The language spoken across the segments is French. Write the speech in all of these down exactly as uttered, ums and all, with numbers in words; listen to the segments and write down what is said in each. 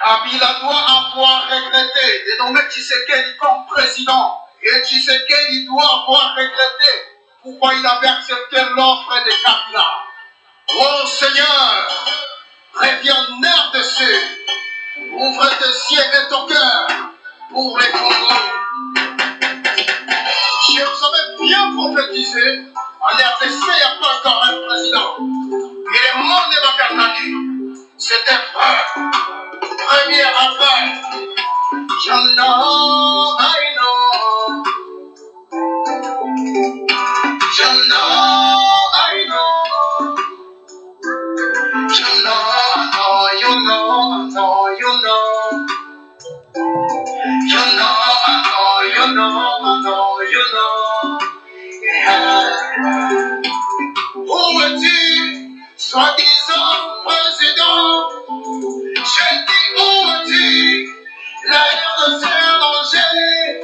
Kabila doit avoir regretté de nommer Tshisekedi comme président. Et Tshisekedi doit avoir regretté pourquoi il avait accepté l'offre de Kabila. Oh Seigneur, reviens nerf dessus. Ouvre tes yeux et ton cœur pour les Congo. Je vous avais bien prophétisé. En R D C, il n'y a pas encore un président. Et le monde de Bakatani, c'était vrai. Premier appel. You know, I know. You know, I know. You know, I know, you know, I know, you know. You know, I know, you know, I know, you know. Yeah. Où es-tu, soi-disant président? J'ai dit où es-tu, la R D C danger.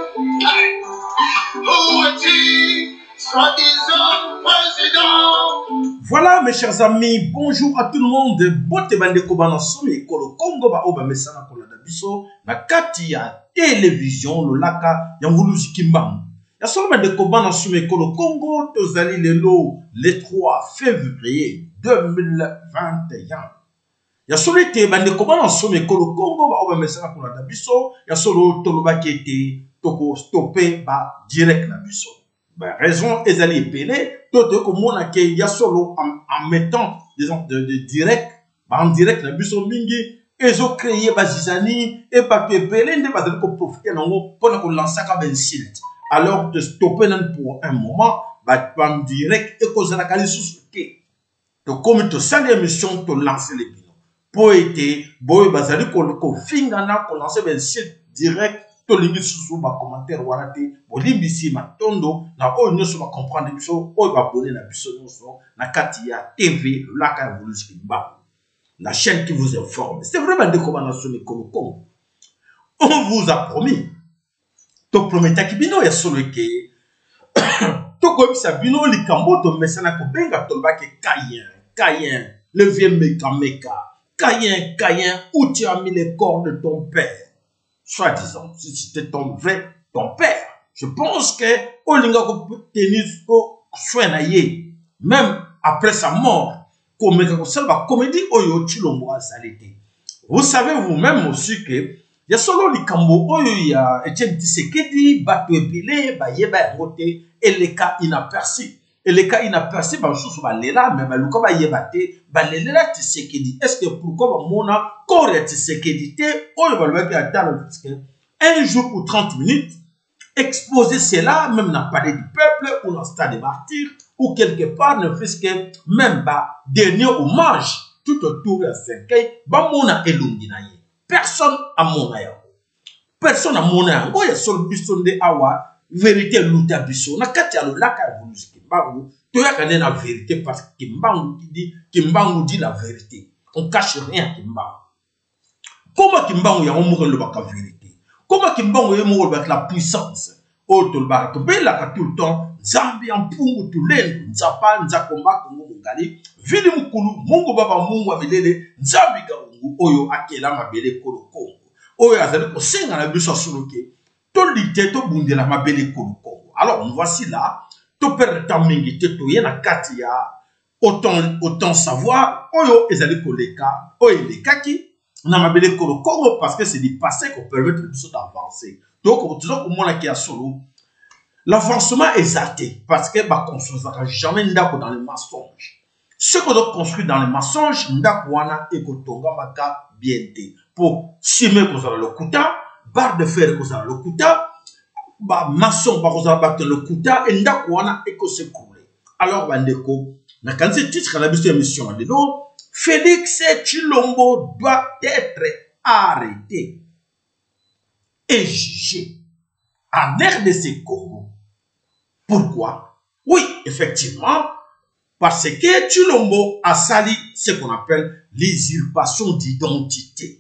Où es-tu, soi-disant président? Voilà mes chers amis, bonjour à tout le monde. Bote bande kobana somi kolo Congo ba oba mesana kola da biso na kati ya télévision lolaka ya nguluzi kimbangu. Ya solo bande kobana somi kolo Congo tozali lelo le trois février deux mille vingt et un. Ya solo te bande kobana somi kolo Congo ba oba mesana kola da biso ya solo toloba kete toko stopper ba direct na biso. Ben, raison ezali epele toto komona ke ya solo en, en mettant disons de, de direct ba en direct na biso mingi ezo créer ba zizani et ba epele nde bazali ko profiter nango pona ko lancer ka ben site alors de stopper nan pour un moment ba en direct et kozala kali susuke to comme to sali émission to lancer les bino po été boy bazali ko ko finga na ko lancer ben site direct to lingi susu ba commentaire warate bo limbisi matondo na oyo nyoso ba comprendre biso oyo ba abonner na biso nyoso na kati ya T V laka nguluzi kimbangu, la chaîne qui vous informe. C'est vraiment de comment nationale comme Congo. On vous a promis to prometa kibino ya solo ke to ko bisa bino likambo to mesana ko benga to ba ke Caïn Caïn le vieux meka meka Caïn Caïn où tu as mis les corps de ton père. Soi-disant, si c'était ton vrai, ton père, je pense que Olinga peut tenir soin na ye, même après sa mort, comme la comédie Oyo Chilombo a salité. Vous savez vous-même aussi que il y a solo likambo Oyo ya Etienne Tshisekedi bato ebele ba yeba ngote et les cas inaperçus. Et les cas inaperçus ba sous ba lela mais ba luka ba yebate ba lela Tshisekedi. Est-ce que pourquoi ba mona corps Tshisekedi te Oyo ba lobaki atalo parce que un jour ou trente minutes exposer cela même n'a parlé du peuple ou dans le stade des martyrs ou quelque part ne fait que même ba dernier hommage tout autour de Senkei ba mona elongi na ye. Personne a mona ya. Personne a mona ya. Oya sol bisonde awa vérité luta biso na kati ya lolaka ya nguluzi kimbangu toyaka na vérité parce que kimbangu dit kimbangu dit la vérité, on cache rien kimbangu. Comment kimbangu ya omoko lobaka vérité, comment kimbangu ya omoko lobaka la puissance auto lobaka to bela tout le temps nzambi en pungu tulendo nzapa nzakomba kongo ngali vili mukulu mungu baba mungu amelele nzambi gaungu oyo akela mabele kolo kongo oyo azali ko senga na biso soloke to lite to bundela mabele kolo kongo. Alors nous voici là to perdre temps mingi te to yena kati ya autant autant savoir oyo ezali koleka oyo lekaki na mabele kolo kongo parce que c'est du passé qu'on permet de biso d'avancer. Donc toujours au moins qui a solo l'avancement est zaté parce que ba construisera jamais ndako dans les mensonges. Ce qu'on doit construire dans les mensonges ndako wana ekotonga maka bienté pour simer kozala lokuta barre de fer kozala lokuta ba maçon ba kozala ba lokuta et ndako wana eko se couler. Alors bandeko na kanzi titre la biso émission de l'eau Félix Tshilombo doit être arrêté et jugé en R D C Congo. Pourquoi? Oui, effectivement, parce que Tshilombo a sali ce qu'on appelle l'usurpation d'identité.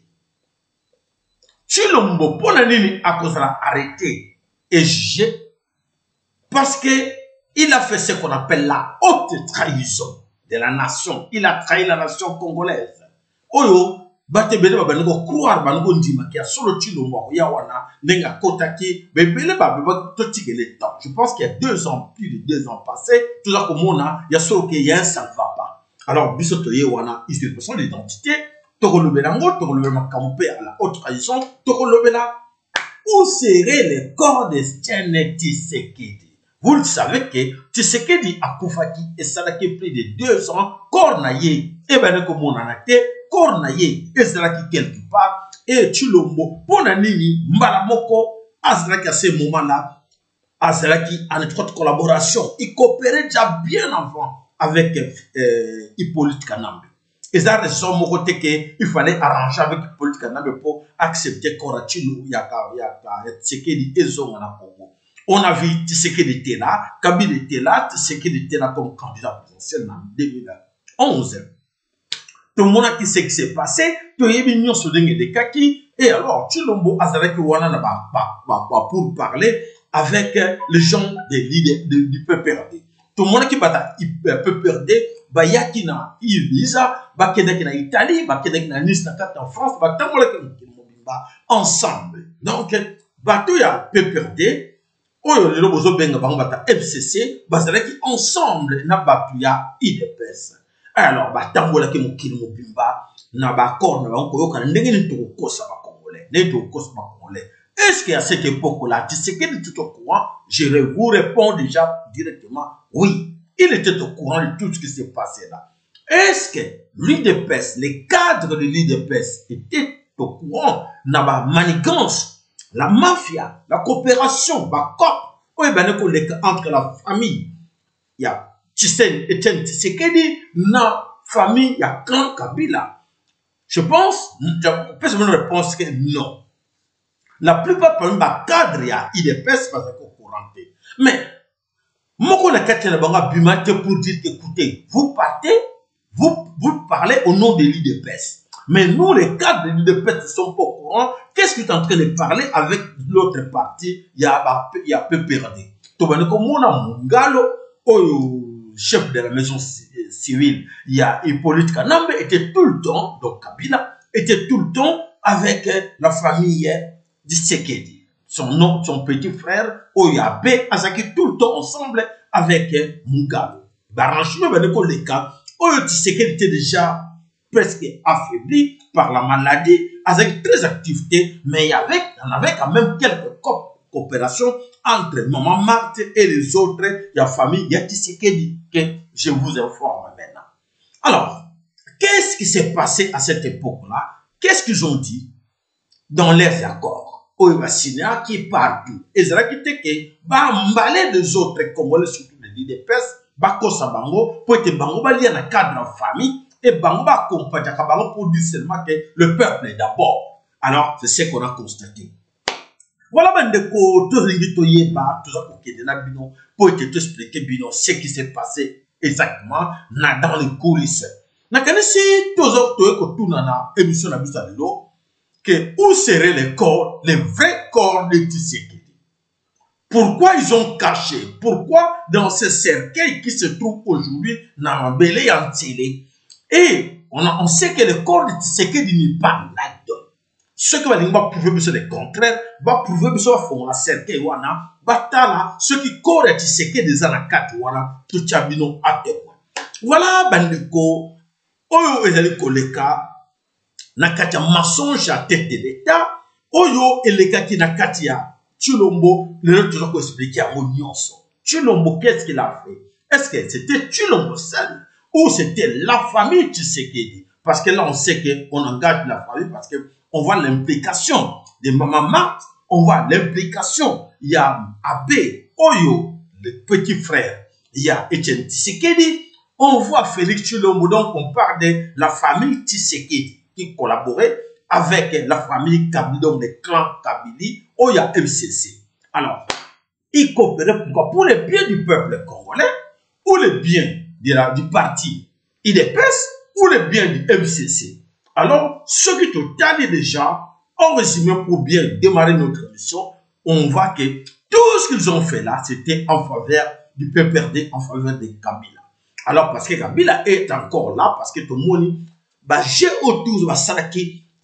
Tshilombo, pour l'année, a cause arrêté et jugé parce que il a fait ce qu'on appelle la haute trahison de la nation. Il a trahi la nation congolaise. Oyo, bate bele ba bango croire bango ndima ki a solo Tshilombo ya wana nenga kotaki bebele ba ba totike le temps. Je pense qu'il y a deux ans, plus de deux ans passés, tout ça comme on a, il y a solo qu'il y a un ça ne va pas. Alors bisoto ye wana usurpation d'identité, toko lobelango, toko lobela campé à la haute trahison, toko lobela où seraient les corps de Etienne Tshisekedi? Vous le savez que Tshisekedi a koufaki et ça a plus de deux ans, corps naye, et ben comme on en a été, corps naye, et ça a quelque part, et Tshilombo, pour nini, mbalamoko, azraki à ce moment-là, azraki en étroite collaboration, il coopérait déjà bien avant avec euh, Hippolyte Kanambe. Et ça raison mon côté qu'il fallait arranger avec Hippolyte Kanambe pour accepter Korachino, Yaka, Yaka, Tshisekedi et Zonga Congo. On a vu Tshisekedi était là, Kabila était là, Tshisekedi était là comme candidat présidentiel en deux mille onze. Tout le monde a qui sait ce qui s'est passé, tout le monde a dit des kaki, et alors Tshilombo a dit pour parler avec les gens des leaders du P P R D. Tout le monde qui bat P P R D, bah yaki na Ibiza, bah kedaki na Italie, bah kedaki na Nice na quatre en France, bah tant ensemble. Donc bah tout y a P P R D. Oyo lelo bozo benga bango bata F C C bazalaki ensemble na batu ya I D P S. Alors ba tambola ke mokili mobimba na ba corps na bango yoka ndenge ni to kosa ba congolais, ne to kosa ba congolais. Est-ce qu'à cette époque-là, Tshisekedi était au courant? Je vous réponds déjà directement oui. Il était au courant de tout ce qui s'est passé là. Est-ce que l'I D P S, les cadres de l'I D P S étaient au courant na ba manigance? La mafia, la coopération, la C O P, entre la famille, il y a Etienne Tshisekedi, la famille, il y a clan Kabila. Je pense, je peux me répondre que non. La plupart parmi les cadres, il y a I D P S, parce qu'on courant. Mais, moi, je suis pour dire écoutez, vous partez, vous, vous parlez au nom de l'I D P S. Mais nous, les cadres de l'I D P S ne sont pas au courant. Qu'est-ce que tu es en train de parler avec l'autre parti? Il y a P P R D. Le chef de la maison civile, il y a Hippolyte Kanambe, était tout le temps, donc Kabila, était tout le temps avec la famille de Tshisekedi. Son nom, son petit frère, Oyabe, Azaki, tout le temps ensemble avec Mungalo. Baranchime, ben, les cas, Tshisekedi était déjà presque affaibli par la maladie, avec très activité, mais il y avait, il y en avait quand même quelques coopérations entre Maman Marthe et les autres, la famille Tshisekedi, que je vous informe maintenant. Alors, qu'est-ce qui s'est passé à cette époque-là? Qu'est-ce qu'ils ont dit dans leurs accords? Ouvasina qui est partout. Et c'est là qui était que, bah, m'balait des autres Congolais, surtout de l'I D P S, bah, Kosa Bango, pour être Bango, bah, il y a un cadre en famille, et Bangba accompagne pour dire seulement que le peuple est d'abord. Alors, c'est ce qu'on a constaté. Voilà, Bandeko, tout ça pour qu'il y ait bino, pour te expliquer bino ce qui s'est passé exactement dans les coulisses. N'a qu'à si tous autres tout nana émission na bisalelo que où seraient les corps, les vrais corps de Tshisekedi? Pourquoi ils ont caché? Pourquoi dans ce cercueil qui se trouve aujourd'hui dans la Bélé en Télé? Et on, a, on sait que le corps de Tshisekedi n'est pas là-dedans. Ceux qui vont prouver le contraire, vont prouver que ça font la cercueil wana, batala, ceux qui corps de Tshisekedi dans la carte wana, tout chabino à quoi. Voilà, bandeko, oyo ezali koleka, na katia mensonge à tête de l'État, oyo eleka ki na katia Tshilombo, le autre toujours expliquer à mon nyonso. Tshilombo, qu'est-ce qu'il a fait? Est-ce que c'était Tshilombo seul? Ou c'était la famille Tshisekedi? Parce que là, on sait qu'on engage la famille parce qu'on voit l'implication de Maman Marthe, on voit l'implication. Il y a Abbé, Oyo, le petit frère, il y a Etienne Tshisekedi, on voit Félix Tshilombo, donc on parle de la famille Tshisekedi qui collaborait avec la famille Kabila, donc les clans Kabili, Oya M C C. Alors, ils coopéraient pourquoi? Pour le bien du peuple congolais ou le bien de la, du parti I D P S ou le bien du M C C. Alors, ce qui total déjà, en résumé, pour bien démarrer notre émission, on voit que tout ce qu'ils ont fait là, c'était en faveur du P P R D, en faveur de Kabila. Alors, parce que Kabila est encore là, parce que tout le monde, bah, j'ai autour de Salaki,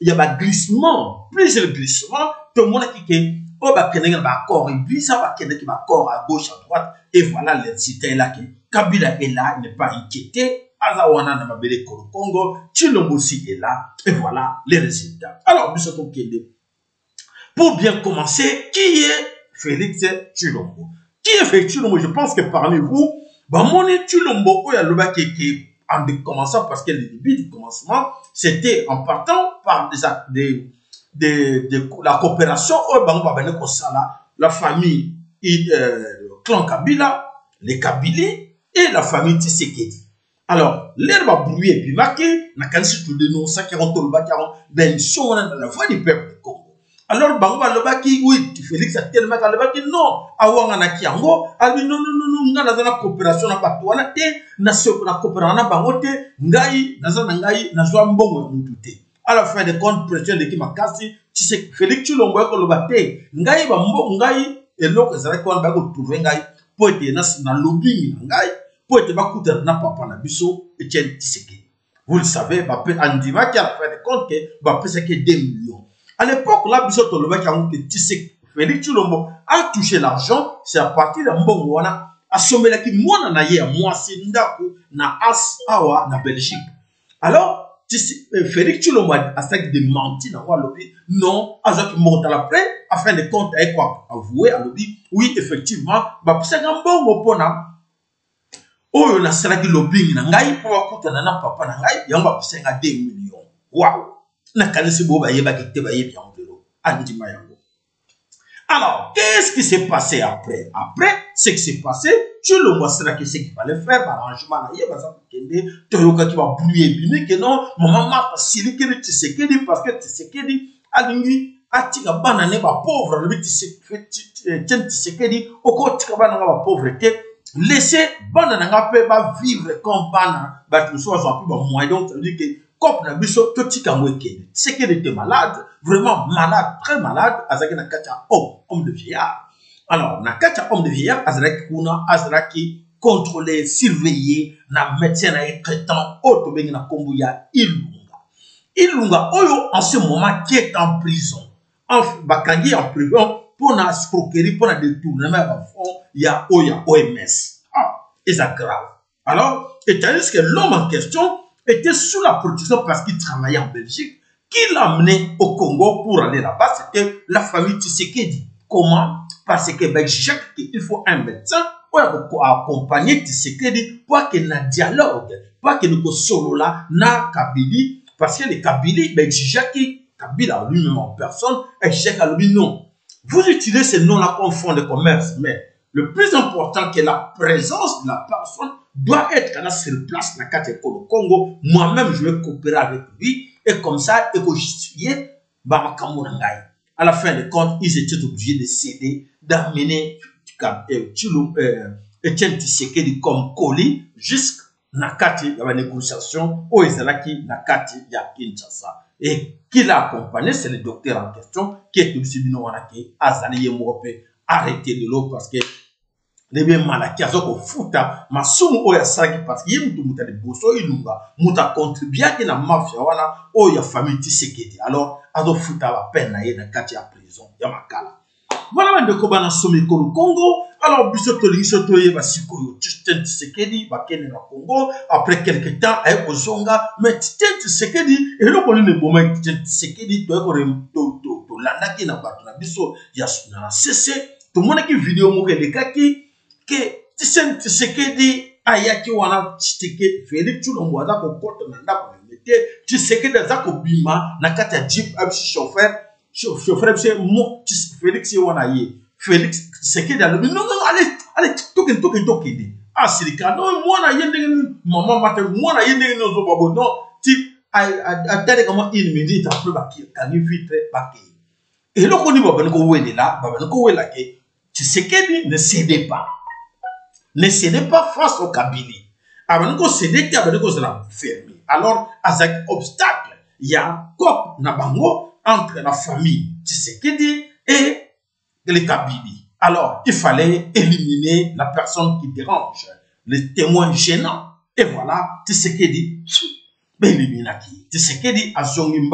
il y a un glissement, plusieurs glissements, tout le monde qui est, oh, bah, qu'il y a un corps, et puis ça va qu'il y a un corps à gauche, à droite, et voilà, les cités là, qui, Kabila est là, il n'est pas inquiété, Azawana n'a pas belé Kolo Congo, Tshilombo aussi est là, et voilà les résultats. Alors, nous sommes pour bien commencer, qui est Félix Tshilombo? Qui est Félix Tshilombo? Je pense que parmi vous, bah, mon Tshilombo, il y a le bac qui en commençant, parce que le début du commencement, c'était en partant par des, des, des, des la coopération, la famille, euh, le clan Kabila, les Kabili et la famille Tshisekedi. Alors, l'herbe a brûlé et puis marqué, n'a qu'à se tout dénoncer, qui ont tout le bac, ben, si on a la voix du peuple du Congo. Alors, Bangba le baki, oui, Félix a tellement le baki, non, Awanga na Kiango, a dit non, non, non, non, n'a pas coopération, n'a pas toi, n'a pas na coopération, n'a pas voté, Ngai, n'a pas Ngai, n'a pas bon, moutouté. À la fin des comptes, pression de Kimakasi, tu sais, Félix, tu l'envoies comme le bâté, Ngai, Bambo, Ngai, et l'autre, c'est vrai qu'on va trouver Ngai, pour être dans lobbying, Ngai, pour être bakouté, n'a pas pas na biso, et tiens, tu sais que. Vous le savez, Bapé Andima qui a fait des comptes que Bapé c'est que deux millions. À l'époque, là, Bisoto le mec a dit Félix Tshilombo a touché l'argent, c'est à partir d'un bon mois, à sommer la qui moi na ye, moi c'est Ndaku, na As Awa, na Belgique. Alors, Félix Tshilombo a fait des mentis dans le lobby, non, à ce qui monte à l'après, afin de compte avec quoi avouer à lobby, oui, effectivement, bah, c'est un bon mot pour nous. Oh, on a servi le lobbying, na ngai, pour écouter na papa na ngai, y'a pas pour deux millions. Waouh! Alors, qu'est-ce qui s'est passé après? Après, ce qui s'est passé, tu le vois, c'est ce qu'il fallait faire, l'arrangement, tu vas brouiller, que non, maman m'a facilité que tu sais que parce que tu sais que a lui, a tika banane ba pauvre, le tu sais que dit, au côté de la pauvreté, laissez banane ba vivre comme banane, bah tu sois un peu moins, donc ça veut dire que comme na biso to tika mwekende c'est qu'il était malade, vraiment malade, très malade, azaki na kacha homme homme de vieillard. Alors na kacha homme de vieillard azaki kuna azaki contrôler, surveiller na médecin na traitant auto bengi na kombu ya Ilunga. Ilunga oyo en ce moment qui est en prison. En bakangi en prison pour na escroquerie, pour na détournement à fond, il y a oya O M S. Ah, et ça grave. Alors, et tandis que l'homme en question était sous la protection parce qu'il travaillait en Belgique, qui l'a amené au Congo pour aller là-bas, c'était la famille Tshisekedi. Comment? Parce que ben, chaque il faut un médecin pour accompagner Tshisekedi pour qu'il y ait un dialogue, pour qu'il y ait un solo là, na Kabili, parce que les Kabili, ben, Jacques Kabila lui-même en personne, et Jacques a lui non. Vous utilisez ces noms-là comme fonds de commerce, mais le plus important que la présence de la personne doit être là sur place dans le Congo. Moi-même, je vais coopérer avec lui et comme ça, et que justifier Bamakamounangai. À la fin des comptes, ils étaient obligés de céder, d'amener Etienne Tshisekedi comme colis jusqu'à Nakati, la négociation au Ezalaki, Nakati, ya Kinshasa. Et qui l'a accompagné, c'est le docteur en question qui est aussi Binowanaki, Azali Yemope, arrêtez de l'eau parce que les bien malaki azoko futa masumu oya saki parce que yemutu muta de boso ilunga muta contribuer que na mafia wana oya famille Tshisekedi alors azo futa la peine na ye na kati ya prison ya makala voilà bande ko bana somi ko Congo alors bisoto lisoto ye basikoyo Tshisekedi bakene na Congo après quelque temps ay kozonga mais Tshisekedi et le koni ne boma Tshisekedi to ko to to to landa ki na bato na biso ya na cessé to mona ki vidéo mo ke lekaki que Tshisekedi ayaki wana Tshisekedi Félix Tshilombo aza ko kota na ndako mete Tshisekedi aza ko bima na kati ya jeep abisi chauffeur chauffeur c'est mo Félix wana ye Félix Tshisekedi alobi non non allez allez token token token ah silika non mwana ye ndenge maman mate mwana ye ndenge no babo non ti atale comme une minute après ba ki kangi vite ba ki et le koni baba ko wele la baba ko wela ke Tshisekedi ne cédait pas. Ne cédez pas face au Kabili. Avant de céder, il y a des choses fermées. Alors, avec obstacle, il y a Kop Nabango entre la famille Tshisekedi et les Kabili. Alors, il fallait éliminer la personne qui dérange, les témoins gênants. Et voilà, Tshisekedi, Béliminaki. Tshisekedi a Zongimba en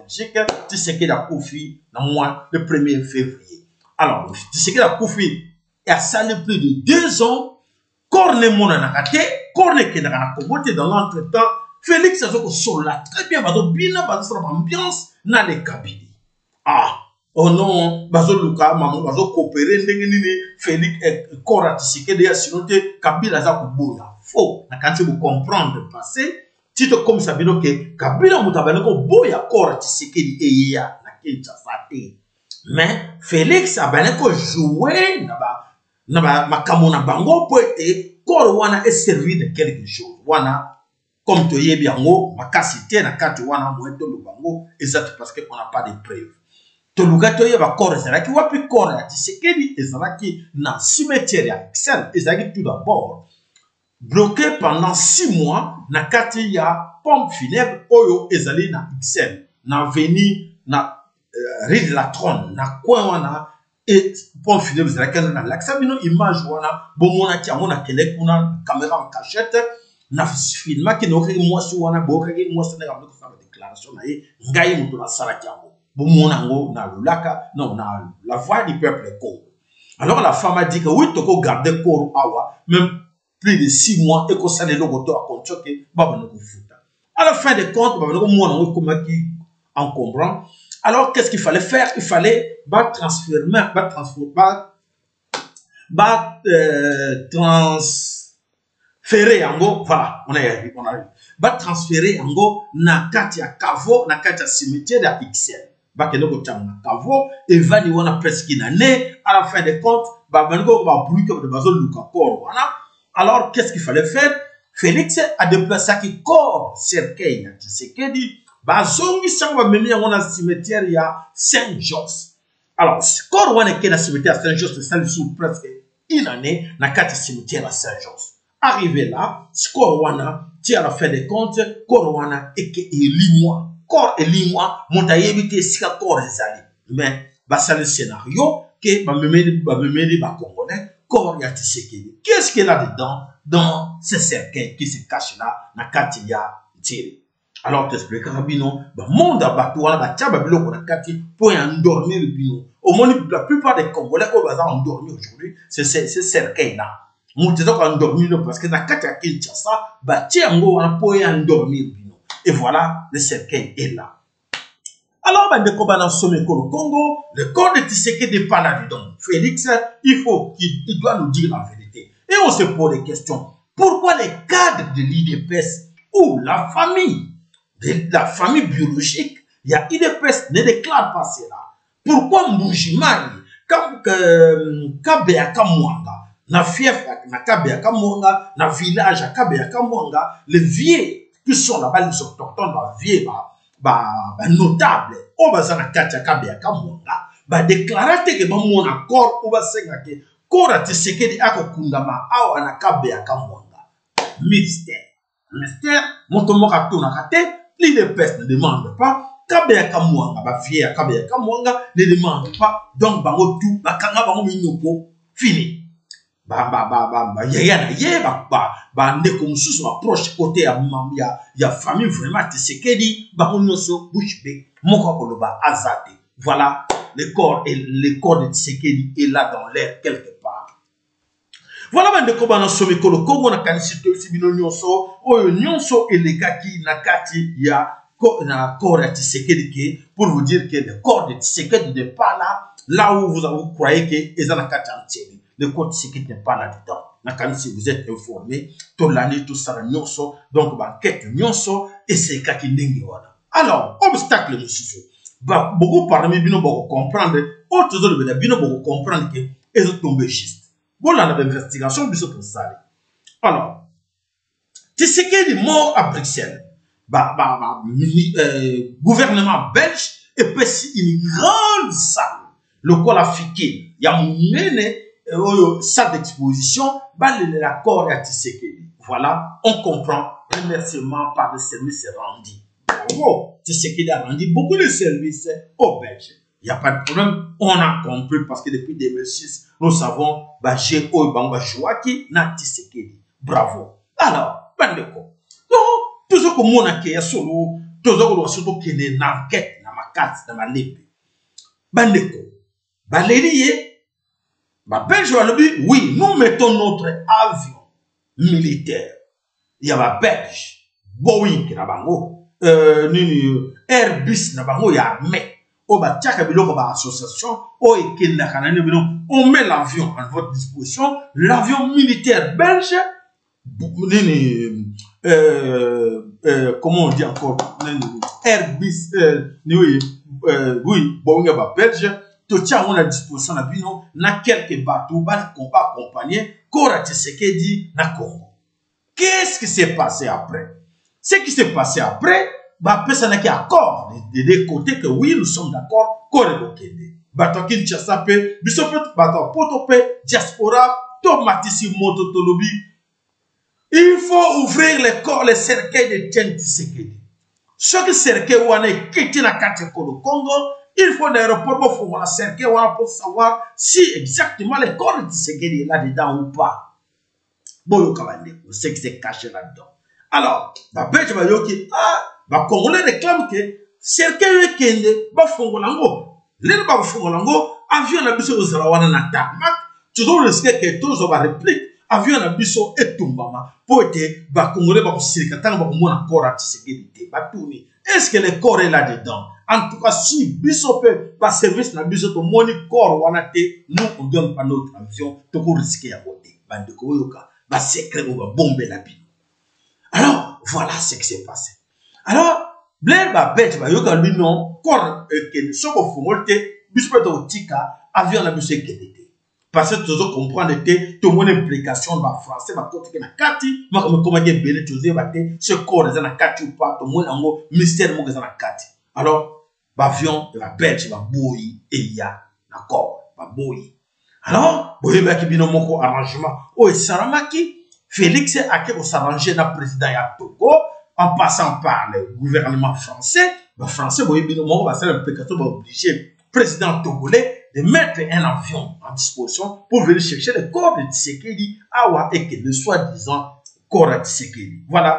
Belgique, Tshisekedi a Koufi dans le mois le premier février. Alors, Tshisekedi a Koufi a salé plus de deux ans, Corne Mona Nakate, Corne Kenana Kobote dans l'entretemps, Félix a fait là très bien, bazo bien, bazo sur l'ambiance, dans les cabinets. Ah, oh non, bazo Luka, maman, bazo coopérer, n'engeni, Félix et Kora Tshisekedi a sinon te Kabila za kuboya. Faux, na quand vous comprendre le passé, Tito comme ça veut dire que Kabila mutabane ko boya Kora Tshisekedi e ya na Kinshasa te. Mais Félix a bane ko jouer na ba na ba makamona bango po ete Kora wana est servi de quelque chose. Wana comme tu y bien haut, ma cassité na kati wana mweto lubango, exact parce qu'on n'a pas de preuves. To lugato ye ba Kora ezalaki wapi Kora Tshisekedi ezalaki na cimetière ya Excel ezalaki tout d'abord bloqué pendant six mois na kati ya pompe funèbre oyo ezali na Excel na veni na uh, rue de la Trône na coin wana et pompe funèbre ezalaki na laksa bino image wana bomona ki amona kele kuna caméra en cachette na filma ki no kaki mwasi wana bo kaki mwasi na kameko sa déclaration na ye ngai muto na sala kiango bomona ngo na lulaka non na la voix du peuple Congo. Alors la femme a dit que oui toko garder Koro awa même plus de six mois et qu'on s'en est logo à conchoquer baba no futa. À la fin des comptes baba no mona ngo comme qui encombrant. Alors qu'est-ce qu'il fallait faire? Il fallait bah transférer bah transférer bah bah euh, transférer en gros voilà on a eu on a eu bah transférer en gros na kati ya Kavo na kati ya cimetière de X L bah que nous na Kavo et va ni on a presque une année à la fin des comptes bah ben go bah bruit comme de bazo luka Koro voilà. Alors qu'est-ce qu'il fallait faire? Félix a déplacé qui corps cercueil Tshisekedi bah zongi sangwa memi on a cimetière il y a Saint-Josse. Alors corps wana qui na cimetière Saint-Josse ça lui sous presque une année na kati cimetière à Saint-Josse. Arrivé là, corps wana ti à la fin des comptes corps wana et que limoi corps et limoi montayebité sika corps ezali. Mais bah c'est le scénario que bah memi bah memi bah congolais corps ya Tshisekedi. Qu'est-ce qu'il y a dedans dans ce cercueil qui se cache là na kati ya Ntiri? Alors t'expliques Rabino, bah monde à Batouana, bah tiens babilo qu'on a kati pour endormir le bino. Au moins la plupart des Congolais au bazar endormi aujourd'hui, c'est ce cercueil là. Mon t'es donc endormi parce que na kati ya Kinshasa, bah tiens ngo on pour endormir le bino. Et voilà, le cercueil est là. Alors, ben, de Kobana Someko le Congo, le corps de Tshisekedi n'est pas là-dedans. Félix, il faut qu'il il doit nous dire la vérité. Et on se pose des questions. Pourquoi les cadres de l'I D P S ou la famille, de la famille biologique, il y a I D P S ne déclare pas cela? Pourquoi Mbujimari, Kabeaka Mwanga, na fief, na Kabeaka Mwanga, na village à Kabeaka Mwanga, les vieux qui sont là-bas, les autochtones, les vieux, bah, bah, notable, au bazana katia Kabeaka Mwanga, bah, déclarer que bah, mon accord, ou bah, c'est que, Kora Tshisekedi ako kundama, awa na Kabeaka Mwanga. Mystère. Mystère, mon tomoka tona kate, l'I D P S ne demande pas, Kabeaka Mwanga, bah, fier Kabeaka Mwanga, ne demande pas, donc, bah, tout, bah, kanga, bah, minoko, fini. Bah, bah, bah, bah, bah, yaya na ye, bah, bah, bah, ndeko mususu, bah, proche côté, ya, ya, ya famille, vraiment, Tshisekedi, bah, on ne se bouche bé, moko koloba, azate. Voilà, le corps, et le corps de Tshisekedi est là dans l'air, quelque part. Voilà, bah, ndeko, bah, na someko, le Congo, na kanisito, si bino nyonso, oyo nyonso, et les kaki, na kati, ya, na corps de Tshisekedi, pour vous dire que le corps de Tshisekedi n'est pas là, là où vous, vous croyez que, et ça, na kati entière. Le code sécurité n'est pas là-dedans. Si vous êtes informé, tout l'année, tout ça, nyonso, donc, banquette, nyonso, et c'est kaki nengi wana. Alors, obstacle, monsieur. Bah, beaucoup parmi bino, beaucoup comprendre, autres autres, bino, beaucoup comprendre que, ils ont tombé juste. Bon, là, on a l'investigation, bisous pour ça. Alors, Tshisekedi mort à Bruxelles. Bah, bah, bah, euh, gouvernement belge, et puis, une grande salle, le quoi la fiqué, il y a mon nene, salle d'exposition, l'accord à Tshisekedi. Voilà, on comprend. Remerciement par le service rendu. Bravo, Tshisekedi a rendu beaucoup de services aux Belges. Il n'y a pas de problème, on a compris parce que depuis deux mille six, nous savons, bah, j'ai eu Bamba Jouaki, na Tshisekedi. Bravo. Alors, bandeko. Donc, tout ce que mon a solo, tout ce que l'on a surtout qui est une enquête, bakati na malembe bandeko baleri ye babelge balobi oui nous mettons notre avion militaire ya babelge Boeing na bango euh, nini Airbus na bango ya armée o batiaka biloko ba association o ekendaka na bino on met l'avion à votre disposition l'avion militaire belge nini euh, euh, comment on dit encore nini Airbus euh, oui euh, oui Boeing ba belge to tia on a disposition na bino na quelques bateaux ba compa accompagner Kora Tshisekedi na Congo. Qu'est-ce qui s'est passé après? Ce qui s'est passé après, bah, ça n'a qu'à accord des deux côtés que oui, nous sommes d'accord, Korebokende. Bato Kinshasa pe, bisopet bato Potope, diaspora, tomatisi mototolobi. Il faut ouvrir les corps, les cercueils de Tien Tshisekedi. Ce que cercueil wana kiti na kati ko le Congo, il faut des rapports pour voir la cercueil wana pour savoir si exactement les corps de Tshisekedi est là-dedans ou pas. Boyo kabande, c'est que c'est caché là-dedans. Alors, bah, ben, je vais dire que, ah, bah, Congolais réclame que, cercueil kende, bah, fongolango. Les bah, fongolango, avion na biso ozalawana na tarmac, toujours risquer que tous on va réplique, avion na biso etumbama, pour être, bah, Congolais, bah, sirika, tant, bah, mon encore à Tshisekedi, bah, tourner. Est-ce que le corps est là-dedans? En tout cas, si biso peut, bah, service na biso, to moni corps wanate, nous, on donne pas notre avion, to risquer à côté. Bah, de koyoka, bah, secret, on va bomber la bille. Alors, voilà ce qui s'est passé. Alors, Blair va bête, va yoga lui non, corps, que ce qu'on faut monter, bispo de tika, avion la buse qui parce que tu dois comprendre que tout mon implication dans français, ma côté que na kati, ma comme comment dire belé, tu dois battre, ce corps est na kati ou pas, tout mon ango, mystère mon na kati. Alors, l'avion, la bête, va bouillir, et il y a, d'accord, va bouillir. Alors, boye ba ki bino moko arrangement, oh, Saramaki, Félix a qu'à s'arranger dans le président ya Togo en passant par le gouvernement français. Le français, vous voyez, va faire l'implication, va obliger le président togolais de mettre un avion en disposition pour venir chercher le corps de Tshisekedi Awa et que le soi-disant corps de Tshisekedi. Voilà,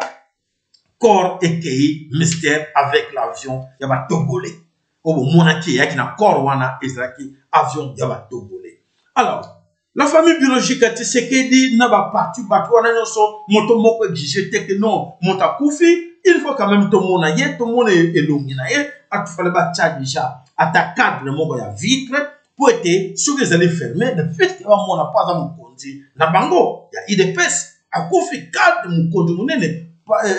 corps et Kei, mystère avec l'avion, il y a togolais. Au monaki, il y a un corps wana, ezaki, avion, il y a togolais. Alors, la famille biologique a Tshisekedi n'a pas parti battre wana so moto moko exigé que non monta koufi il faut quand même tout le monde aille tout le monde est longi na ye a tout fallait ba tcha déjà atta cadre moko ya vitre pour être sur les allées fermées le fait que on n'a pas à mon conduit na bango ya idps a koufi cadre mon conduit monene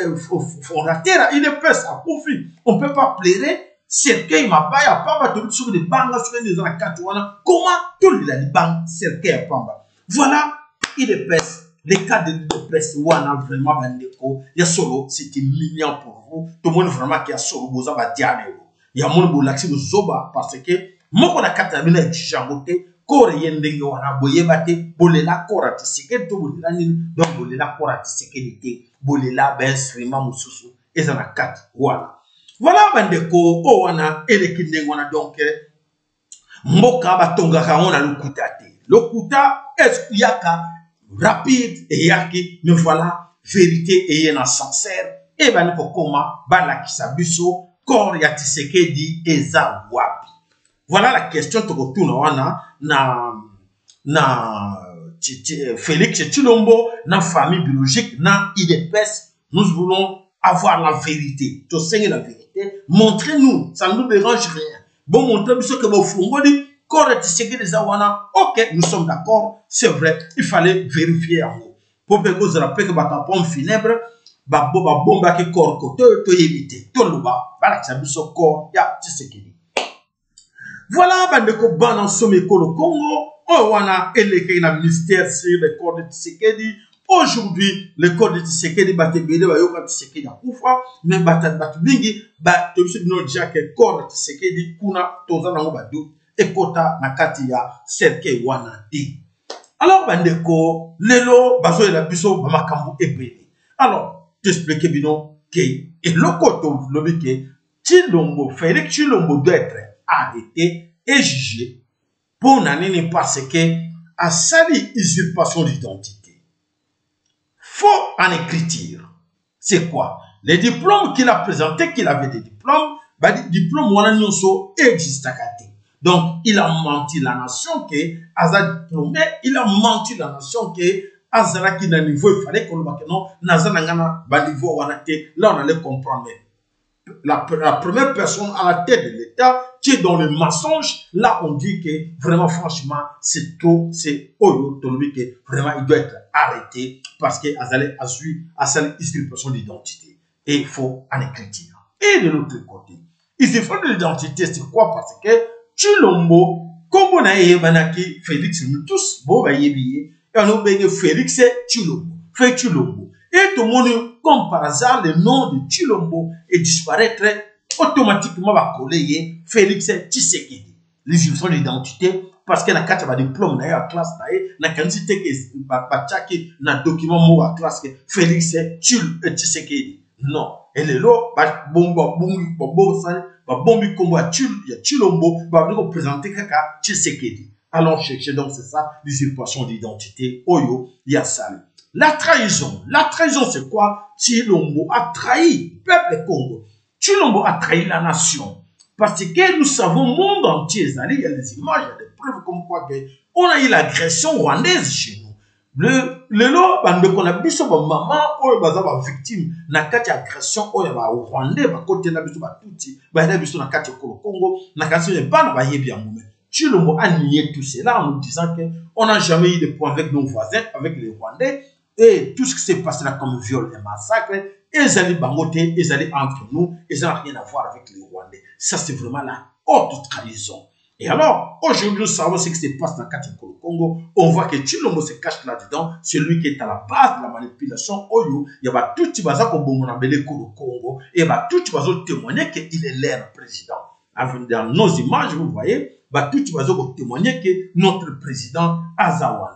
fondateur idps a koufi on peut pas plairer cercueil mabaya pamba to sur des bangas sur les ans quatre wana comment tout le bang cercueil pamba voilà il est presse les cas de presse wana vraiment bandeko ya solo c'était million pour vous tout le monde vraiment qui a solo boza ba diane ya mon bo laxi zoba parce que moko na kata mina jangote kore yendenge wana boyeba te bolela kora Tshisekedi to bolela ni donc bolela kora Tshisekedi te bolela ba instrument mususu ezana kata voilà. Voilà, bandeko, o wana, elekinde wana, donc, mboka batonga ka on a l'okuta te. L'okuta, est-ce qu'il y a rapide et yaki, mais voilà, vérité et yena sincère, et ben, koma, bala kisabiso, kor ya Tshisekedi eza wapi. Voilà la question que retourne wana, na, na, Félix Tshilombo, na famille biologique, na I D P S, nous voulons avoir la vérité, tu sais la vérité. Montrez-nous, ça ne nous dérange rien. Bon, montrez-nous ce que vous faites. Quand les Awana, ok, nous sommes d'accord, c'est vrai, il fallait vérifier en haut. Pour que vous rappelez que votre pomme funèbre, ba boba bomba qui corps côté, tu éviter. Tout le bas, voilà, ça dit son corps, ya, tu sais qui. Voilà, bande de ban en somme le Congo, on a électé un mystère sur le corps de Tshisekedi. Aujourd'hui, le corps de Tshisekedi batebele ba yoka Tshisekedi na kufa mais batat batubingi ba tobise bino déjà que corps de Tshisekedi kuna toza nango badu ekota na kati ya cercueil wana ti. Alors bandeko lelo bazo la biso ba makambo ebele. Alors, t'expliquer bino que et lokoto lobi que Tshilombo Félix Tshilombo doit être arrêté et jugé pour nanini parce que a sali usurpation d'identité. Faux en écriture. C'est quoi? Les diplômes qu'il a présentés, qu'il avait des diplômes, bah diplôme wana nyonso existe kate. Donc il a menti la nation que aza diplômé, il a menti la nation que azara qui na niveau il fallait qu'on le non nazana ngana ba niveau wana te. Là on allait comprendre. La, la première personne à la tête de l'État qui est dans le mensonge, là on dit que vraiment franchement c'est trop, c'est Oyo Tolobi que vraiment il doit être arrêté parce que Azale a su à sa usurpation d'identité. Et il faut en écriture. Et de l'autre côté, usurpation de l'identité c'est quoi? Parce que Tshilombo, comme on a eu Félix, nous tous, bon bah yebiye, et on a eu Félix Tshilombo, fait Tshilombo. Et tout le monde, comme par hasard, le nom de Tshilombo est disparaîtrait automatiquement va coller Félix Tshisekedi. L'usurpation d'identité parce que la carte va diplôme na classe na quantité que ba tchaki na document mo à classe que Félix Tshisekedi. Non, et le lot ba bomba bombi bombo ça ba bombi kombo a Tshilombo va venir présenter kaka Tshisekedi. Allons chercher donc c'est ça l'usurpation d'identité. Oyo yasal. La trahison. La trahison, c'est quoi? Tshilombo a trahi le peuple Congo. Tshilombo a trahi la nation. Parce que nous savons, le monde entier, il y a des images, il y a des preuves comme quoi que on a eu l'agression rwandaise chez nous. Le, le lot, on a vu sur maman, on a victime, na kati agression, on a rwandais, ba côté na biso ba tuti, ba na biso na kati Congo, na kati ne pas na ba yebi en moment. Tshilombo a nié tout cela en nous disant que on n'a jamais eu de point avec nos voisins, avec les Rwandais. Et tout ce qui s'est passé là comme viol et massacre, ils allaient bangoter, ils allaient entre nous, ils n'ont rien à voir avec les Rwandais. Ça, c'est vraiment la haute trahison. Et alors, aujourd'hui, nous savons ce qui se passe dans le Congo. On voit que Tshilombo se cache là-dedans. C'est lui qui est à la base de la manipulation. Oyo, il y a tout qui va se le Congo. Et il y a tout qui va témoigner qu'il est l'air président. Dans nos images, vous voyez, tout qui va témoigner que notre président Azawana.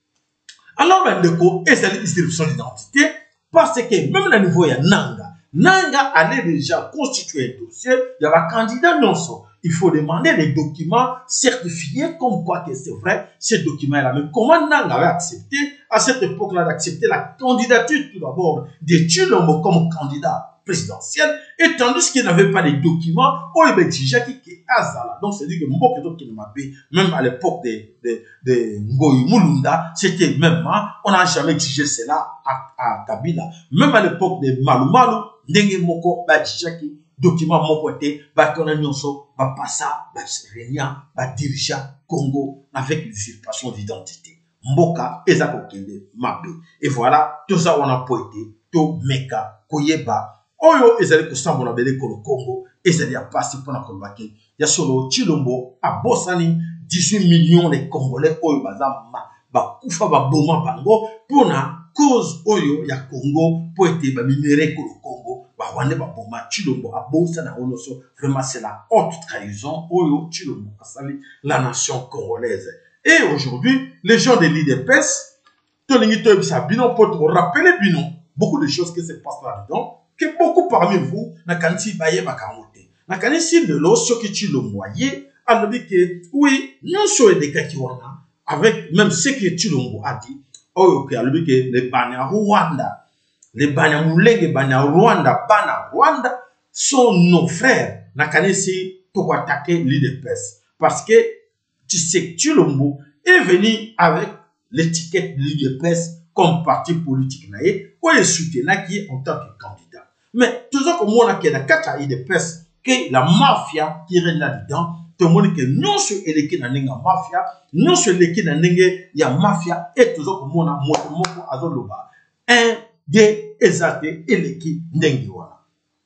Alors, ben, le coup, et c'est l'inscription d'identité, parce que même le niveau, il y a Nanga. Nanga allait déjà constituer un dossier, il y a un candidat non seulement. Il faut demander des documents certifiés comme quoi que c'est vrai, ces documents-là. Mais comment Nanga avait accepté, à cette époque-là, d'accepter la candidature tout d'abord de Tshilombo comme candidat présidentiel, et tandis qu'il n'avait pas les documents, on avait déjà qui est Azala. Donc, c'est-à-dire que Mboketo qui m'a fait, même à l'époque de, de, de Ngoyi Mulunda, c'était même, hein, on n'a jamais exigé cela à, à Kabila. Même à l'époque de Malu Malu, Ndenge Moko, bah, Tchaki, document Mokote, bah, Kona Nyonso, bah, Passa, bah, Renia, bah, Dirija, Congo, avec l'usurpation d'identité. Mboka, Ezako Kende, Mabé. Et voilà, tout ça, on a poété, tout Meka, Koyeba, Oyo ezali kosambola bele ko Congo ezali a passer pour na kolbake ya solo Tshilombo a bosani dix-huit millions de Congolais oyo bazama ba kufa ba boma bango pour na cause oyo ya Congo pour être ba minéré ko Congo ba wande ba boma Tshilombo a bosana onoso vraiment c'est la haute trahison oyo Tshilombo asali la nation congolaise. Et aujourd'hui les gens de l'I D P S tolingi to bisa bino pour te rappeler bino beaucoup de choses qui se passent là-dedans. Que beaucoup parmi vous, n'a qu'à si baye bakamote. N'a qu'à si de l'eau, ce que tu le moyez, alors que, oui, non sur des cas qui ont, avec même ce que tu le a dit, oh, ok, alors que les Banya Rwanda, les Banya Mouleng, les Banya Rwanda, Bana Rwanda, sont nos frères. N'a qu'à si pour attaquer l'I D P S. Parce que, tu sais que Tshilombo est venu avec l'étiquette de l'I D P S comme parti politique, ou est soutenu qui en tant que candidat. Mais toujours comme on a qu'il y a quatre I D P S, que la mafia qui est là-dedans, tout le monde que non sur l'équipe n'a n'enga mafia, non sur l'équipe n'a n'enga y a mafia, et toujours comme on a moto moto azoloba, un des exaltés et l'équipe n'enga wana.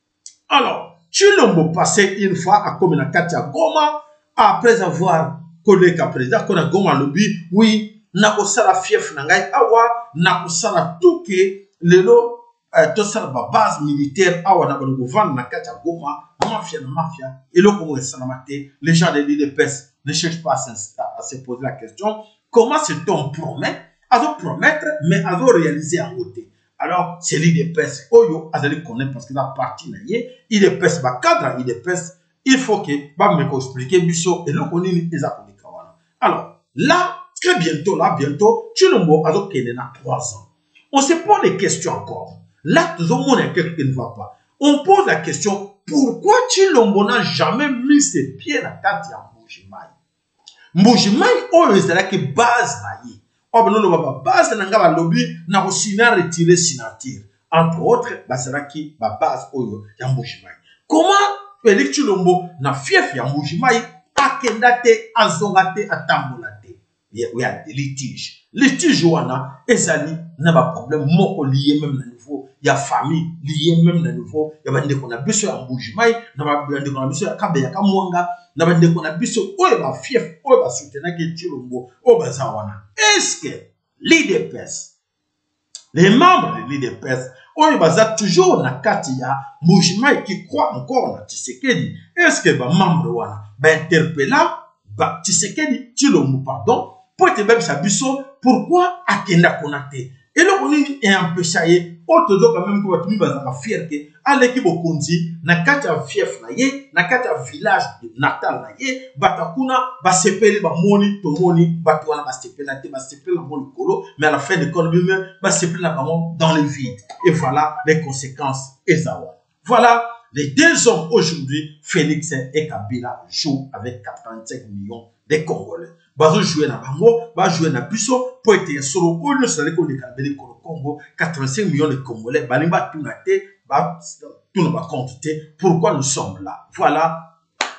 Alors, Tshilombo passé une fois à comme une Katia Goma, après avoir collé qu'à président, qu'on a Goma lobby, oui, na kosala fief na ngai awa na kosala tout que lelo to sala ba base militaire awa na bano vendre na kati ya Goma mafia na mafia et le comment ça maté les gens de l'I D P S ne cherchent pas à, à se poser la question comment cet-on promet à se promettre mais à se réaliser en côté. Alors c'est l'I D P S oyo azali connaître parce que la partie na yé I D P S ba cadre I D P S il faut que ba me expliquer biso et le connait les akoni kawana. Alors là très bientôt, là, bientôt, Tshilombo a trois ans. On se pose des questions encore. Là, tout le monde est quelque qui ne va pas. On pose la question, pourquoi Tshilombo n'a jamais mis ses pieds dans la carte de Mbujimai? Mbujimai, oh, il est que base naïe. Oh, ben non, la base de la lobby n'a aussi retiré signature. Entre autres, c'est qui la base oh, de Mbujimai. Comment Félix Tshilombo n'a fief ya Mbujimai a kendate, a zongate, a tambolate? Il y a des litiges. Litige wana, ezali, n'a pas problème, moko lié même à niveau, il y a famille lié même à niveau, il y a des qu'on a besoin à Mbujimai, n'a pas des qu'on a besoin à Kabeya Kamwanga, n'a pas des qu'on a besoin, oh, il va fief, oh, il va soutenir que Tshilombo, oh, ben ça wana. Est-ce que l'I D P S, les membres de l'I D P S, oh, il va toujours na katia, Mbujimai qui croit encore na Tshisekedi, est-ce que les membres wana, ben interpella, bah, Tshisekedi, Tshilombo, pardon, pour te même sabiso, pourquoi Akenda Konate? Et là, on est un peu chaillé, autre chose quand même que tu vas fier que, à l'équipe au Konzi, na kata fief na ye, na kata village natal na ye, batakuna, ba sepele ba moni, to moni, batuana ba sepele te, ba sepele la moni kolo, mais à la fin de l'économie, ba sepele la bamon dans le vide. Et voilà les conséquences, Ezawa. Voilà les deux hommes aujourd'hui, Félix et Kabila, jouent avec quatre-vingt-cinq millions de Congolais. Bazo jouer na bango, ba jouer na biso, pour être solo, ou le salaire qu'on est Congo, quatre-vingt-cinq millions de Congolais, balimba tout na te, ba tout ne va compter. Pourquoi nous sommes là? Voilà.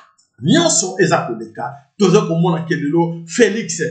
Nyonso ezakoleka, toujours comme on a kelelo, Félix,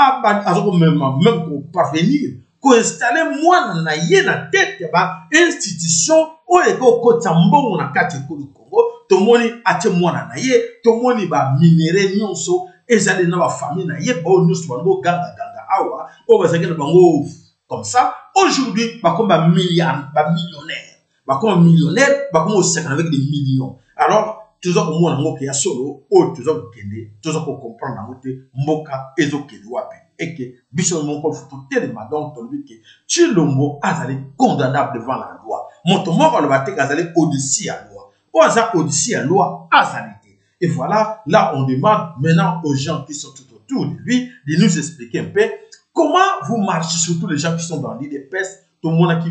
a même même pour parvenir, qu'on installe moi na ye na tête ba institution, ou eko kota mbongo na kati ko Congo, to moni ate moi na ye, to moni ba minéré nyonso. Ezali na ba famille na ye ba nyusu bango ganga ganga awa o ba zakela bango comme ça aujourd'hui ba comme ba milliard ba millionnaire ba comme millionnaire ba comme au avec des millions. Alors toujours comme moi ngo ya solo o toujours kende toujours pour comprendre na moté mboka ezokeli wapi et que biso mon ko futu tellement donc ton lui que Tshilombo azali condamnable devant la loi moto moko le batek azali au-dessus à loi o aza au-dessus à loi azali. Et voilà, là on demande maintenant aux gens qui sont tout autour de lui de nous expliquer un peu comment vous marchez, surtout les gens qui sont dans l'I D P S, tout le monde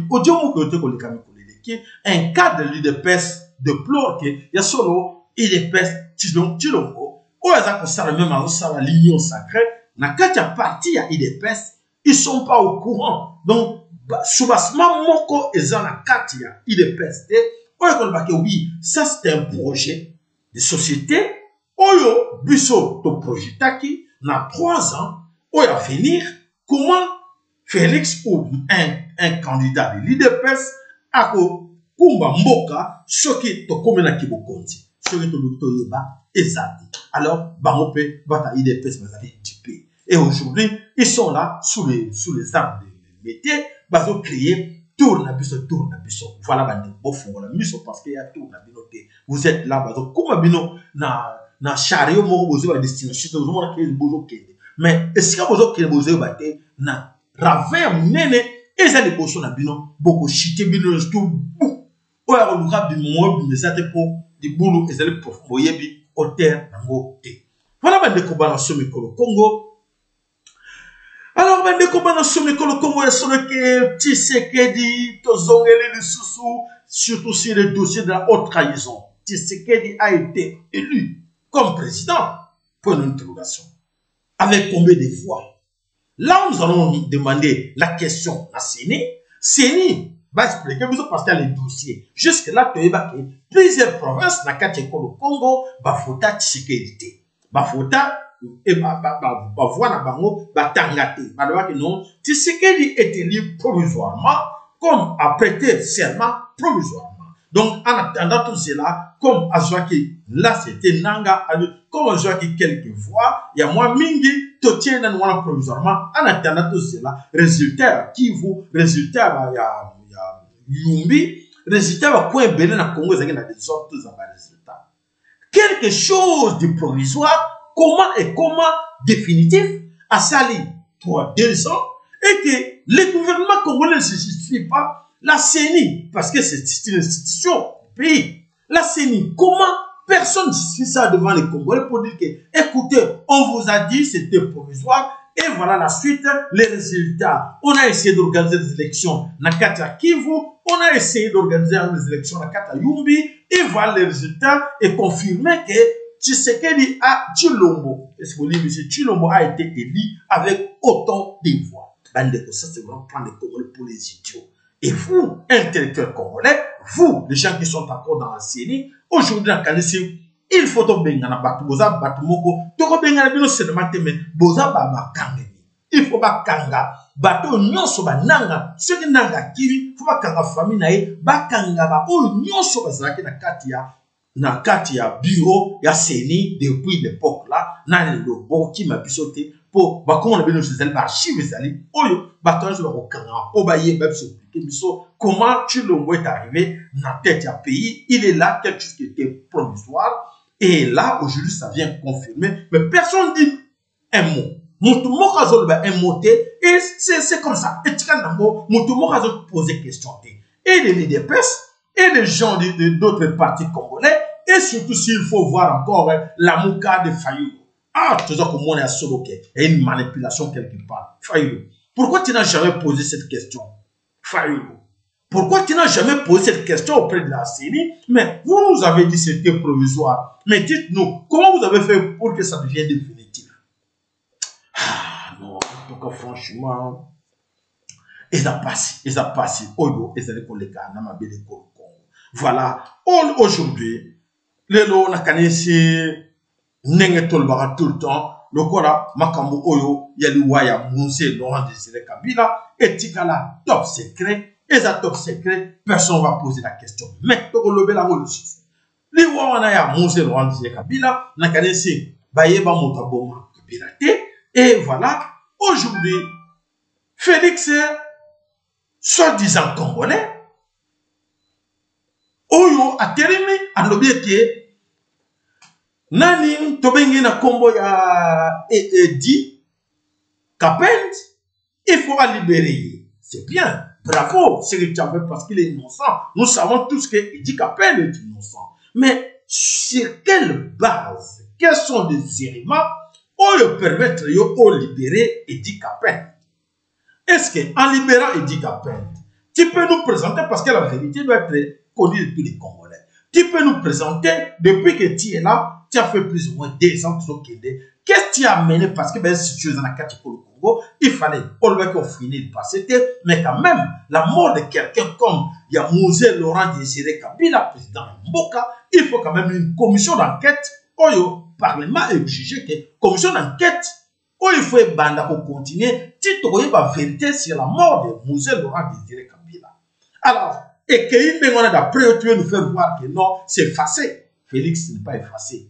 qui un cadre de l'I D P S déplore qu'il y a solo I D P S Tshilombo, ou ils même à l'union sacrée, na katia parti à I D P S, ils sont pas au courant. Donc, soubassement moko ezan na katia I D P S, oui, ça c'est un projet de société, oyo biso to projetaki na trois ans, oyo à venir, comment Félix ou un, un candidat de l'I D P S a kumba mboka soki to komena kibokonzi, soki to luto yeba ezati. Alors, bangope bata I D P S bazali dipé. Et aujourd'hui, ils sont là sous les sous les arbres de métier, bazo créer tourne à biso, tourne à biso. Voilà, bande bofo la miso parce qu'il y a tourne à binoté. Vous êtes là, bazo comme bino na na chariot mo bozo ba destination, vous mo na bozo kende. Mais est-ce que bozo kende bozo baté na ravin nene ezali bozo na bino boko chité bino tout bou. Oya ko luka bi mo bi mesate po di bulu ezali profond yebi hauteur nango te. Voilà, bande ko bana somi ko Congo. Alors, ben, dès qu'on va dans ce Congo, Congo est sur lequel Tshisekedi, Tozongele, le Soussou, surtout sur le dossier de la haute trahison. Tshisekedi a été élu comme président pour une interrogation. Avec combien de voix? Là, nous allons demander la question à Séni. Séni va expliquer, parce qu'il y a les dossiers. Jusque-là, tu as plusieurs provinces, dans le Congo, Bafota Tshisekedi. Bafota et bah bah bah bah voilà bango bah tangate bah que non Tshisekedi est élu provisoirement comme a prêté serment provisoirement. Donc en attendant tout cela, comme Azwaki là c'était Nanga comme Azwaki quelques fois il y a moins mingi to tient dans voilà provisoirement en attendant tout cela résultat qui vous résultat bah il y a il y a Yumbi résultat bah quoi belé na Congo ça qui a des sortes de résultats quelque chose de provisoire. Comment et comment définitif à sali pour deux ans et que le gouvernement congolais ne se justifie pas la CENI parce que c'est une institution du pays. La CENI, comment personne ne justifie ça devant les Congolais pour dire que écoutez, on vous a dit c'était provisoire et voilà la suite, les résultats. On a essayé d'organiser des élections na Kata Kivu, on a essayé d'organiser des élections na Kata Yumbi et voir les résultats et confirmer que Tshisekedi a Tshilombo. Est-ce que vous dites, M. Tshilombo a été élu avec autant de voix. Ça, c'est vraiment prendre les Congolais pour les idiots. Et vous, intellectuels congolais, vous, les gens qui sont encore dans la série, aujourd'hui, dans Kalisi, il faut que bengana batu boza batu moko toko bengana bino seulement mais boza ba makanga il faut ba kanga bato nyonso ba nanga soki nanga kiri faut ba kanga famille na ye ba kanga ba o nyonso bazalaki na kati ya na kati ya bureau ya seni depuis l'époque là na le boki ma bisote po ba comment bino zali ba archive zali oyo bato nzo ba kanga po ba ye ba biso biso comment Tshilombo est arrivé na tête ya pays. Il est là, quelque chose qui était provisoire. Et là, aujourd'hui, ça vient confirmer. Mais personne ne dit un mot. Un mot, et c'est comme ça. Et tu as posé question. Et les leaders et les gens d'autres partis congolais, et surtout s'il faut voir encore la mouka de Fayou. Ah, tu sais comment on est à Soloké. Il y a une manipulation quelque part. Fayou. Pourquoi tu n'as jamais posé cette question? Fayou. Pourquoi tu n'as jamais posé cette question auprès de la Syrie? Mais vous nous avez dit que c'était provisoire. Mais dites-nous, comment vous avez fait pour que ça devienne définitif? Ah non, en tout cas, franchement, ils ont passé, ils ont passé. Oyo, ils ont collé à Namabele Congo. Voilà, aujourd'hui, les lots, on a connaissé, n'engue tolbara tout le temps. Le Kora, Makambo Oyo, Yaluwaya, Mounse, Laurent Désiré Kabila, et Tikala, top secret. Et ça top secret, personne ne va poser la question. Mais, tu as la religion. Les Wawanaya, Mose, Laurent Désiré Kabila, n'a qu'à laisser Bayeba Motaboma Kabila. Et voilà, aujourd'hui, Félix, soi-disant congolais, Oyo a terminé à l'objet Nani, Tobengi na Kombo ya dit, Kapend, il faudra libérer. C'est bien. Bravo, c'est le Tchambé parce qu'il est innocent. Nous savons tous que Idi Kapend est innocent. Mais sur quelle base, quels sont les éléments pour permettre de libérer Idi Kapend? Est-ce qu'en libérant Idi Kapend, tu peux nous présenter, parce que la vérité doit être connue de tous les Congolais, tu peux nous présenter, depuis que tu es là, tu as fait plus ou moins deux ans que tu as aidé. Qu'est-ce que tu as amené? Parce que ben, si tu es dans la carte pour le Congo, il fallait, on le qu'on finisse de passer, mais quand même, la mort de quelqu'un comme Yamouze Laurent Désiré Kabila, président Mboka, il faut quand même une commission d'enquête. Le Parlement est jugé que commission d'enquête, il faut banda pour continuer, tu trouves la vérité sur la mort de Mouze Laurent Désiré Kabila. Alors, et qu'il a d'après, tu veux nous faire voir que non, c'est effacé. Félix n'est pas effacé.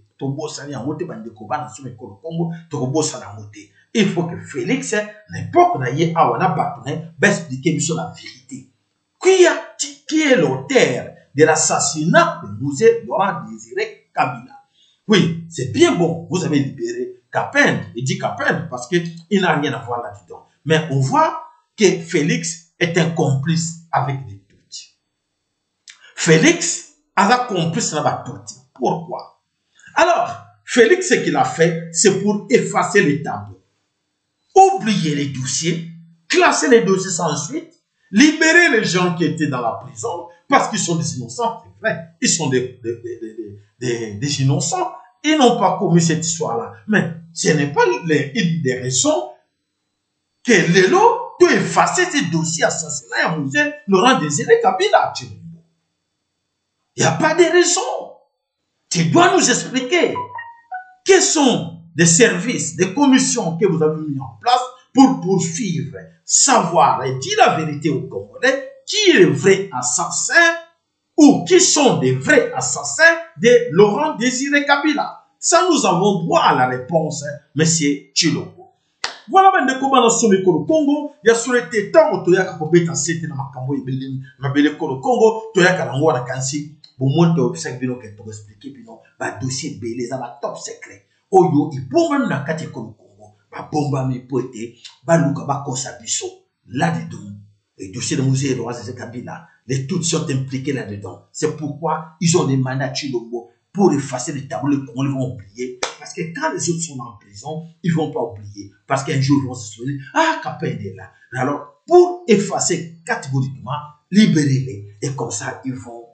Il faut que Félix, n'importe où a battu, expliquer sur la vérité. Qui est l'auteur de l'assassinat de Mouze Laurent Désiré Kabila? Oui, c'est bien bon, vous avez libéré Kapend, il dit Kapend parce qu'il n'a rien à voir là-dedans. Mais on voit que Félix est un complice avec des Tutsis. Félix a un complice avec des Tutsis. Pourquoi? Alors, Félix, ce qu'il a fait, c'est pour effacer les tableaux. Oublier les dossiers, classer les dossiers sans suite, libérer les gens qui étaient dans la prison, parce qu'ils sont des innocents, c'est vrai, ils sont des, des, des, des, des, des innocents, ils n'ont pas commis cette histoire-là. Mais ce n'est pas les, une des raisons que Lelo doit effacer ces dossiers assassinats à Mouze Laurent Désiré Kabila. Il n'y a pas de raison. Tu dois nous expliquer quels sont les services, des commissions que vous avez mis en place pour poursuivre, savoir et dire la vérité aux Congolais qui est le vrai assassin ou qui sont des vrais assassins de Laurent Désiré Kabila. Ça, nous avons droit à la réponse, monsieur Tshilombo. Voilà, ben, de comment nous sommes au Congo, il y a sur le temps où tu as coupé ta cité dans ma cambo et ma belle Congo, tu as qu'à la kansi. Pour moi, tu as expliqué, puis non, le dossier belé, ça va top secret. Oyo, il peut même la carte comme Congo, ba bomba mi poete, ba luka ba kosa biso, là-dedans. Le dossier de musée de Roazé Kabila, les toutes sont impliquées là-dedans. C'est pourquoi ils ont demandé à Tshilombo pour effacer les tableaux qu'on les vont oublier. Parce que quand les autres sont en prison, ils ne vont pas oublier. Parce qu'un jour, ils vont se souvenir, ah, Kapend est là. Alors, pour effacer catégoriquement, libérer-les. Et comme ça, ils vont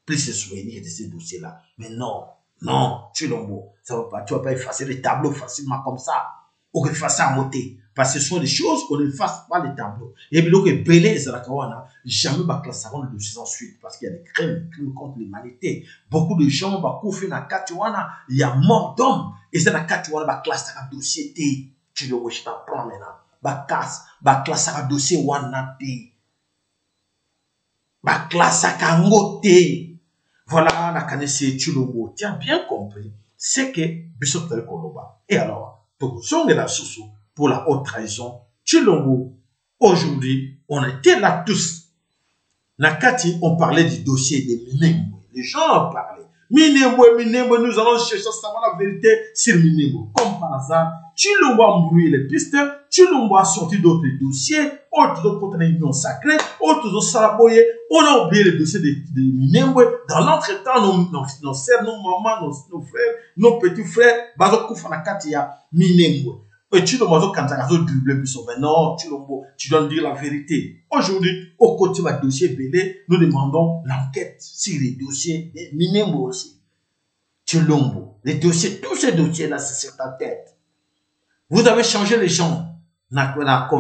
plus se souvenir de ces dossiers-là. Mais non, non, Tshilombo, ça va pas, tu vas pas effacer les tableaux facilement comme ça. Ou que effacer à monter. Parce que ce sont des choses qu'on n'efface pas les tableaux. Et puis, donc, Belé et Zarakawana, jamais va classer le dossier ensuite. Parce qu'il y a des crimes, des crimes contre l'humanité. Beaucoup de gens vont couper dans Katiwana. Il y a mort d'hommes. Et c'est dans Katiwana, va classer un dossier. Tu le vois, je t'en prends maintenant. Va casse, va classer un dossier. Wana te. Va classer un dossier. Voilà, la canesse Tshilombo. Tu as bien compris. C'est que Bishop Tel Koloba. Et alors, pour la haute trahison, Tshilombo, aujourd'hui, on était là tous. Nakati, on parlait du dossier des Minembwe. Les gens en parlaient. Minembwe, Minembwe, nous allons chercher à savoir la vérité sur Minembwe. Comme par hasard, Tshilombo a embrouillé les pistes, Tshilombo a sorti d'autres dossiers, autres ont contre l'union sacrée, autres ont salaboyé. On a oublié les dossiers des de Minembwe. Dans l'entretemps, nos, nos, nos sœurs, nos mamans, nos, nos frères, nos petits frères, Bazo Koufanakati ya Minembwe. Et Tshilombo a Kanzakazo doublé Bissot. Mais non, Tshilombo, tu dois nous dire la vérité. Aujourd'hui, au côté du dossier Belé, nous demandons l'enquête sur les dossiers des Minembwe aussi. Tshilombo, les dossiers, tous ces dossiers-là, c'est sur ta tête. Vous avez changé les gens dans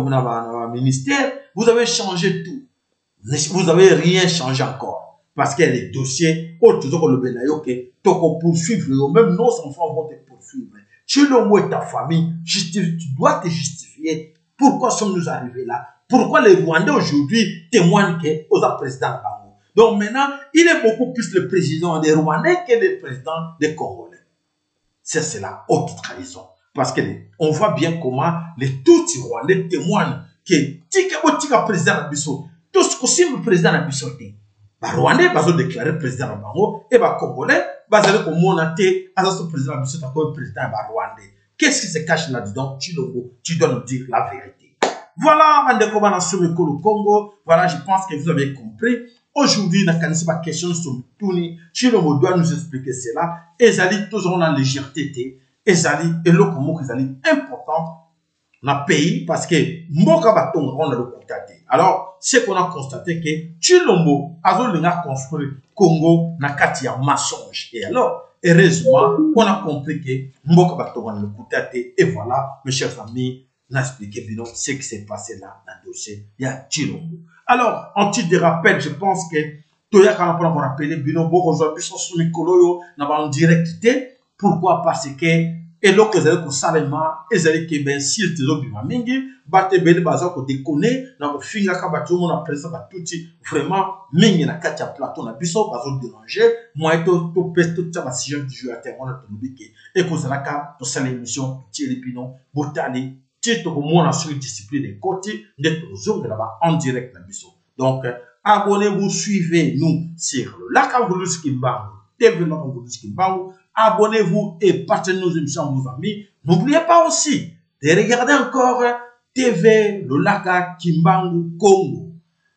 le ministère, vous avez changé tout. Vous n'avez rien changé encore. Parce qu'il y a des dossiers, autres que le Benayo, qui te poursuivre, même nos enfants vont te poursuivre. Tshilombo et ta famille, tu dois te justifier. Pourquoi sommes-nous arrivés là? Pourquoi les Rwandais aujourd'hui témoignent aux présidents Bango? Donc maintenant, il est beaucoup plus le président des Rwandais que le président des Congolais. C'est la haute trahison. Parce qu'on voit bien comment les Tutsi Rwandais témoignent que Tika Tika président Nabiso, tout ce que c'est le président Nabiso, les Rwandais vont déclarer président Bango et les Congolais vont dire que mon athée à ce président Nabiso est comme président Rwandais. Qu'est-ce qui se cache là-dedans? Tshilombo, tu dois nous dire la vérité. Voilà, Mandeko Banasumi Kolo Congo. Voilà, je pense que vous avez compris. Aujourd'hui, dans la question sur Touni, Tshilombo doit nous expliquer cela. Et Zali, toujours dans la légèreté. Et Zali, et l'autre mot qui est important dans le pays parce que Mboka Batonga, on a le constaté. Alors, c'est qu'on a constaté que Tshilombo a construit Congo na kati ya mensonge. Et alors, heureusement, on a compris que Mboka Batonga a le constaté. Et voilà, mes chers amis, on a expliqué bien ce qui s'est passé là dans le dossier. Il y a Tshilombo. Alors, en titre de rappel, je pense que Toya quand on a rappelé Bino Boko aujourd'hui sont sous Mikoloyo n'a pas en directité. Pourquoi? Parce que et là que vous avez salema et vous avez que ben s'il te zobi mamingi batte belle baza ko déconner na ko finga ka batu mon après ça ba tuti vraiment mingi na katia plateau na biso bazo déranger moi to to peste tout ça ba si du jeu à terre on a to biki et ko zalaka to sala émission tieli pino botali tito ko mona sur discipline de côté de toujours de là-bas en direct na biso. Donc abonnez-vous, suivez nous sur le Lakangulus Kimbangu T V Lakangulus Kimbangu. Abonnez-vous et partagez nos émissions à vos amis. N'oubliez pas aussi de regarder encore T V le Laka Kimbangu Congo.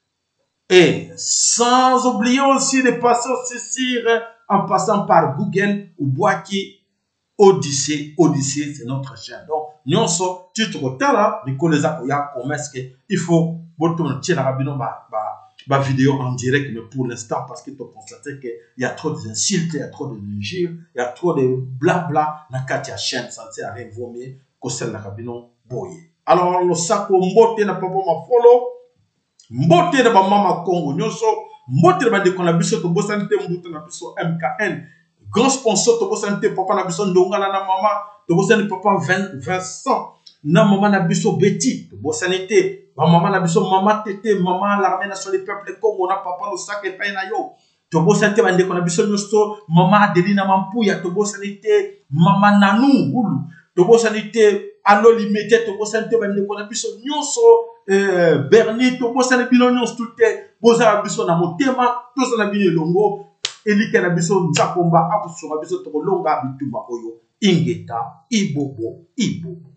Et sans oublier aussi de passer aussi sur, en passant par Google ou Boaki Odyssée. Odyssée, c'est notre chaîne. Donc, nous sommes tout le temps là, nous connaissons comment est-ce qu'il faut tirer la rabino ma vidéo en direct, mais pour l'instant, parce que tu as constaté qu'il y a trop d'insultes, il y a trop d'injures, il y a trop de blabla, na katia chaîne, ça ne sert à rien vomir, que celle la cabine boye. Alors, le sac au mbote na papa ma follow, mbote na ba mama Congo, nyoso, mbote na de konabiso, to bosanite mbote na biso M K N, grand sponsor, to bosanite papa na biso ndongala na mama, to bosanite papa Vincent, na mama na biso Betty, to bosanite ma maman na biso maman tete maman l'armée nationale du peuple Congo na papa lo sac et pain na yo to bosanite bande ko na biso nyosto maman Adeline Mampuya to bosanite maman Nanou ulu to bosanite alo limité to bosanite bande ko na biso nyonso euh Bernie to bosanite bino nyonso toute boza biso na motema to za na bino longo elike na biso nzakomba akusunga biso to longa bitumba oyo ingeta ibobo ibobo.